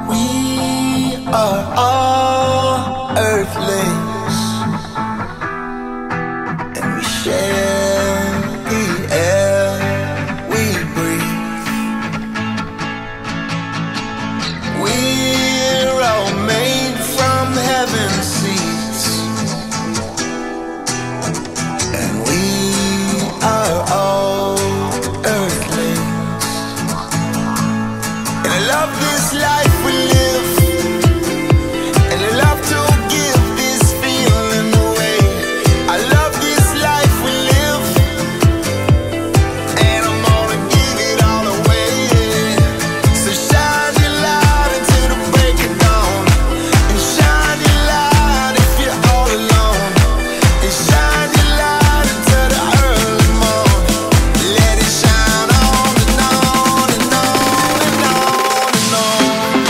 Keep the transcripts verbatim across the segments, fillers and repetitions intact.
We are all earthlings, and we share the air we breathe. We're all made from heaven's seeds, and we are all earthlings. And I love this life we live, and I love to give this feeling away. I love this life we live, and I'm gonna give it all away. So shine your light until the break of dawn, and shine your light if you're all alone, and shine your light until the early morn. Let it shine on and on and on and on and on.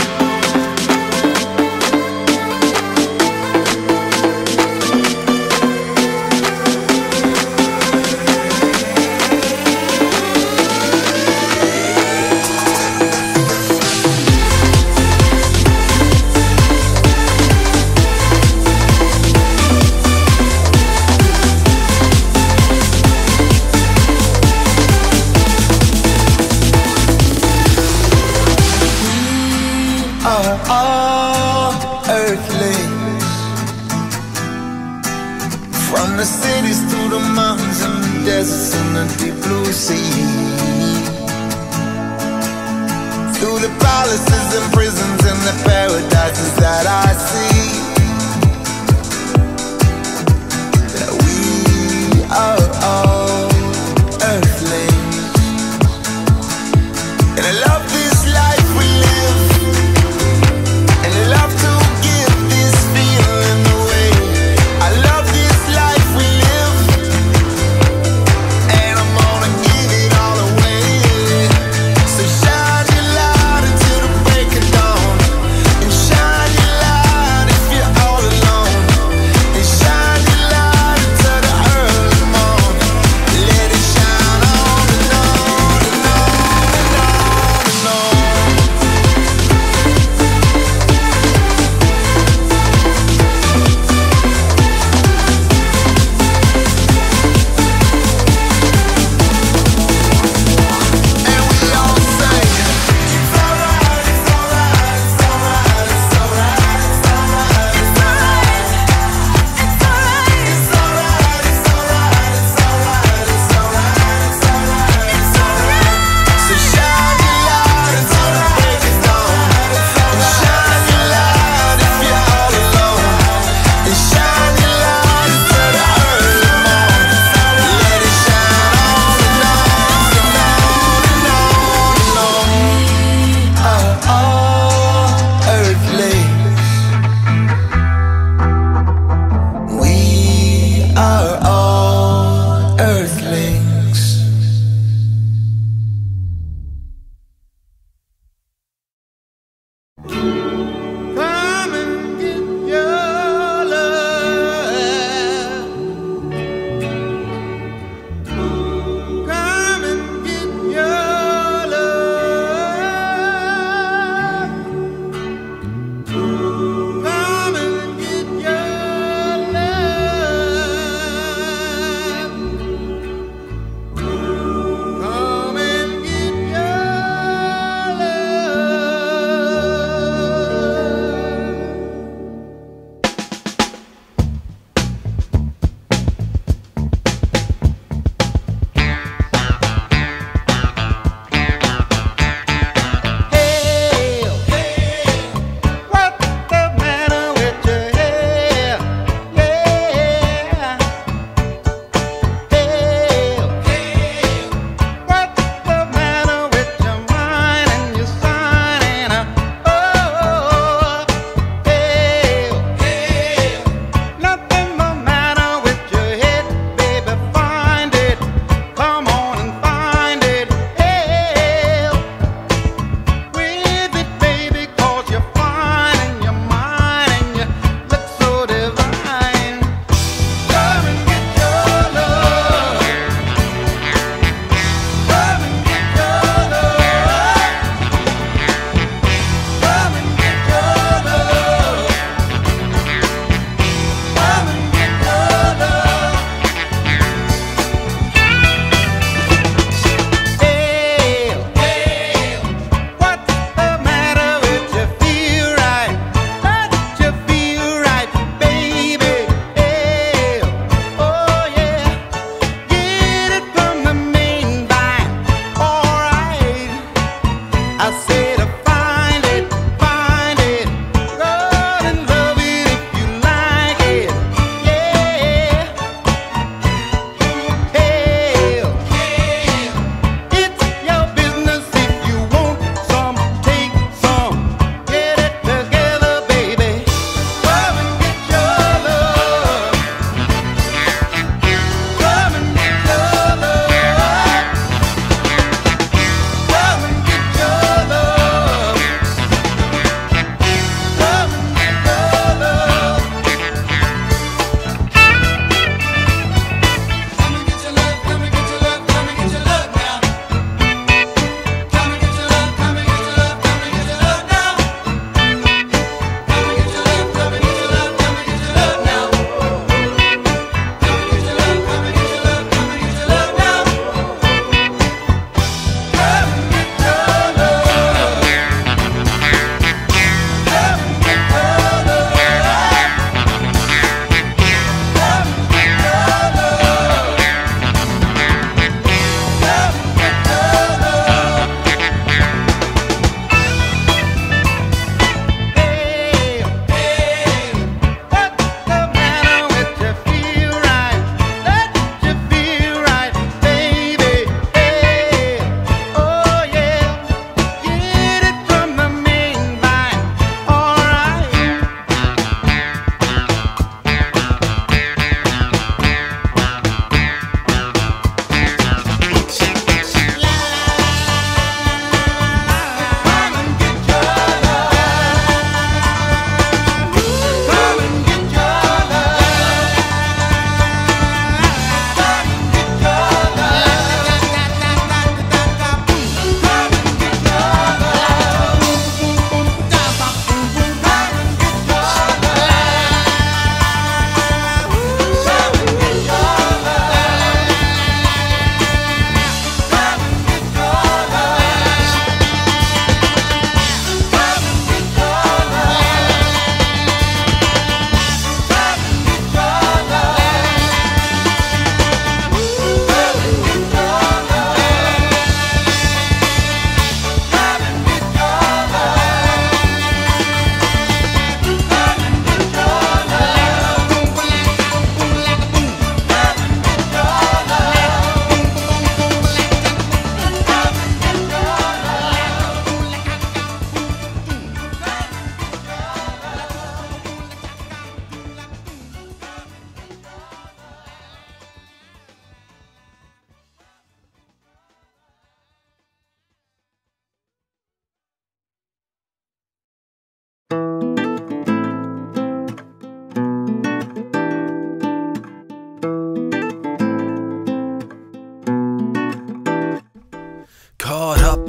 Are all earthlings, from the cities to the mountains and the deserts and the deep blue sea, through the palaces and prisons and the paradises that I see, that we are all earthlings. And I love this life we live, and I love to give this feeling away. I love this life we live, and I'm gonna give it all away. So shine your light until the break of dawn,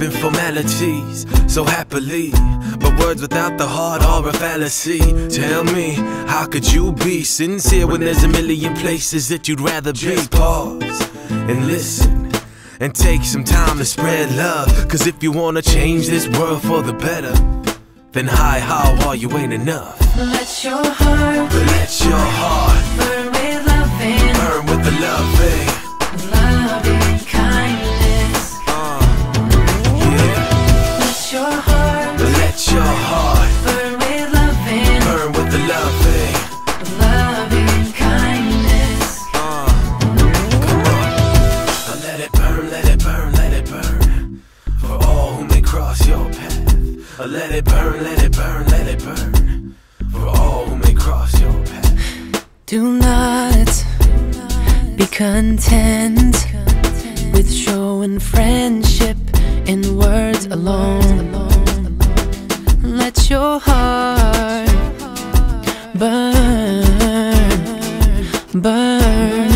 than formalities so happily, but words without the heart are a fallacy. Tell me, how could you be sincere when there's a million places that you'd rather be? Just pause and listen and take some time to spread love. Cause if you wanna change this world for the better, then hi, how are you ain't enough. Let your heart, let your heart burn with loving, burn with the loving, loving kindness. uh, yeah. Let your heart, let your heart burn with loving, burn with the loving, loving kindness. uh, come on. Uh, let it burn, let it burn, let it burn for all who may cross your path. Uh, let it burn, let it burn, let it burn for all who may cross your path. Do not be content with showing friendship in words alone. Let your heart burn, burn